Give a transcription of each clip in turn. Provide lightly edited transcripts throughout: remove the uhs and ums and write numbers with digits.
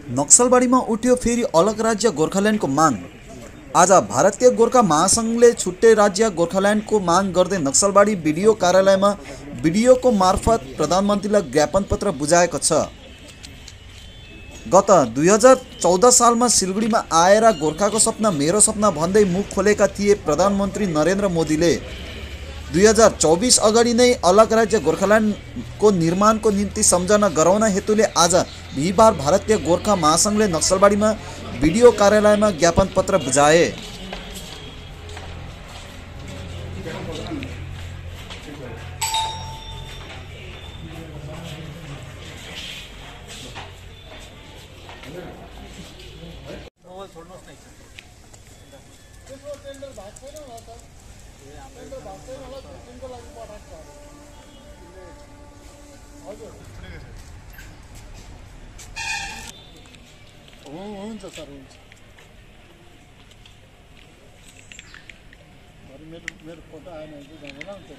नक्सलबारीमा उठ्यो फेरि अलग राज्य गोर्खाल्यान्डको माग। आज भारतीय गोर्खा महासङ्घले छुट्टै राज्य गोर्खाल्यान्डको माग गर्दै नक्सलबारी बिडिओ कार्यालयमा बिडिओको मार्फत प्रधानमन्त्रीलाई ज्ञापन पत्र बुझाएको छ। गत 2014 सालमा सिलगढीमा आएर गोर्खाको सपना मेरो सपना भन्दै मुख खोलेका थिए प्रधानमन्त्री नरेन्द्र मोदीले। 2024 अगाडि नै अलग राज्य गोर्खाल्यान्डको निर्माणको निम्ति सम्झना गराउन हेतुले आज बिहिबार भारतीय गोर्खा महासङ्घले नक्सलबारीमा बिडिओ कार्यालयमा ज्ञापन पत्र बुझाए। हुन्छ सर, हुन्छ। मेरो फोटो आएन भने चाहिँ जाँदैन।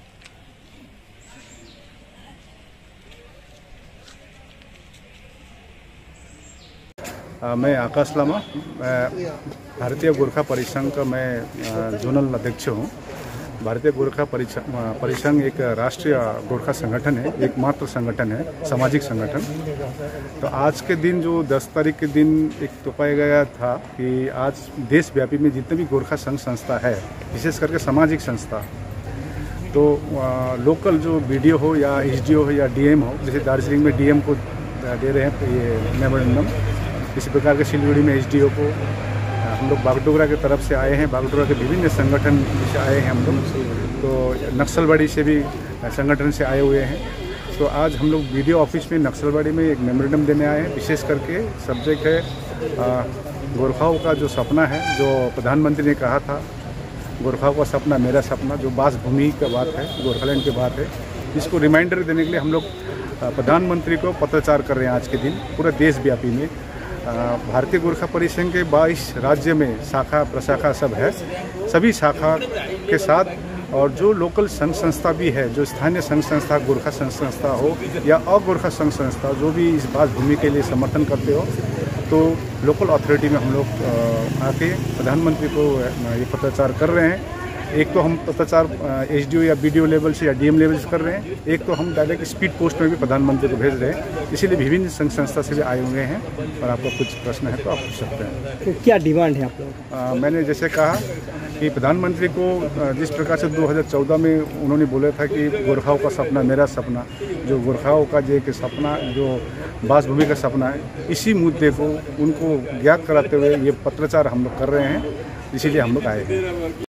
मैं आकाश लामा, भारतीय गोरखा परिसंघ का मैं जोनल अध्यक्ष हूँ। भारतीय गोरखा परिसंघ एक राष्ट्रीय गोरखा संगठन है, एकमात्र संगठन है, सामाजिक संगठन। तो आज के दिन जो 10 तारीख के दिन एक तो पाया गया था कि आज देशव्यापी में जितने भी गोरखा संघ संस्था है, विशेष करके सामाजिक संस्था, तो लोकल जो बीडीओ हो या एसडीओ हो या डीएम हो, जैसे दार्जिलिंग में डीएम को दे रहे हैं ये मेमोरेंडम, इसी प्रकार के सिलगुड़ी में एसडीओ को, हम लोग बागडोगरा की तरफ से आए हैं, बागडोगरा के विभिन्न संगठन से आए हैं हम लोग, तो नक्सलबाड़ी से भी संगठन से आए हुए हैं। तो आज हम लोग बीडीओ ऑफिस में नक्सलबाड़ी में एक मेमोरेंडम देने आए हैं। विशेष करके सब्जेक्ट है गोरखाओं का जो सपना है, जो प्रधानमंत्री ने कहा था, गोरखाओं का सपना मेरा सपना, जो बासभूमि का बात है, गोरखालैंड की बात है, इसको रिमाइंडर देने के लिए हम लोग प्रधानमंत्री को पत्राचार कर रहे हैं। आज के दिन पूरा देशव्यापी में भारतीय गोरखा परिसंघ के 22 राज्य में शाखा प्रशाखा सब है, सभी शाखा के साथ, और जो लोकल संघ संस्था भी है, जो स्थानीय संघ संस्था, गोरखा संघ संस्था हो या अगोरखा संघ संस्था, जो भी इस बात भूमि के लिए समर्थन करते हो, तो लोकल अथॉरिटी में हम लोग आके प्रधानमंत्री को ये पत्राचार कर रहे हैं। एक तो हम पत्राचार एसडीओ या बीडीओ लेवल से या डीएम लेवल से कर रहे हैं, एक तो हम डायरेक्ट स्पीड पोस्ट में भी प्रधानमंत्री को भेज रहे हैं। इसीलिए विभिन्न संघ संस्था से भी आए हुए हैं, और आपको कुछ प्रश्न है तो आप पूछ सकते हैं। तो क्या डिमांड है आप लोगों का? मैंने जैसे कहा कि प्रधानमंत्री को जिस प्रकार से 2014 में उन्होंने बोला था कि गोरखाओं का सपना मेरा सपना, जो गोरखाओं का जो एक सपना, जो बासभूमि का सपना है, इसी मुद्दे को उनको ज्ञात कराते हुए ये पत्राचार हम लोग कर रहे हैं, इसीलिए हम लोग आए हैं।